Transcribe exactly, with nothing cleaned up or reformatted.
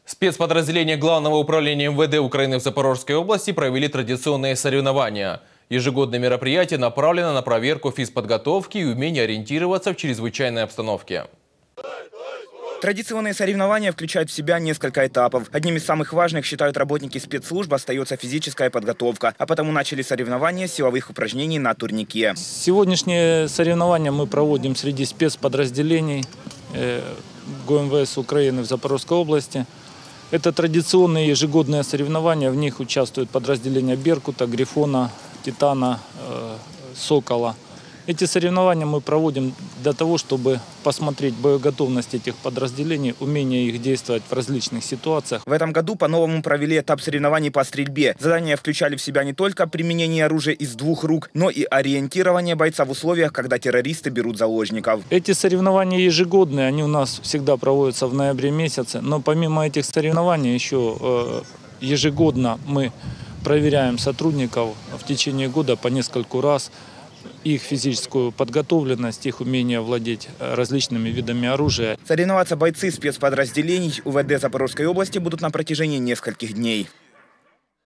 Спецподразделения Главного управления эм вэ дэ Украины в Запорожской области провели традиционные соревнования. Ежегодное мероприятие направлено на проверку физподготовки и умения ориентироваться в чрезвычайной обстановке. Традиционные соревнования включают в себя несколько этапов. Одним из самых важных, считают работники спецслужб, остается физическая подготовка. А потому начали соревнования с силовых упражнений на турнике. Сегодняшние соревнования мы проводим среди спецподразделений гэ у эм вэ эс Украины в Запорожской области. Это традиционные ежегодные соревнования. В них участвуют подразделения «Беркута», «Грифона», «Титана», «Сокола». Эти соревнования мы проводим для того, чтобы посмотреть боеготовность этих подразделений, умение их действовать в различных ситуациях. В этом году по-новому провели этап соревнований по стрельбе. Задания включали в себя не только применение оружия из двух рук, но и ориентирование бойца в условиях, когда террористы берут заложников. Эти соревнования ежегодные, они у нас всегда проводятся в ноябре месяце. Но помимо этих соревнований еще ежегодно мы проверяем сотрудников в течение года по нескольку раз. Их физическую подготовленность, их умение владеть различными видами оружия. Соревноваться бойцы спецподразделений у вэ дэ Запорожской области будут на протяжении нескольких дней.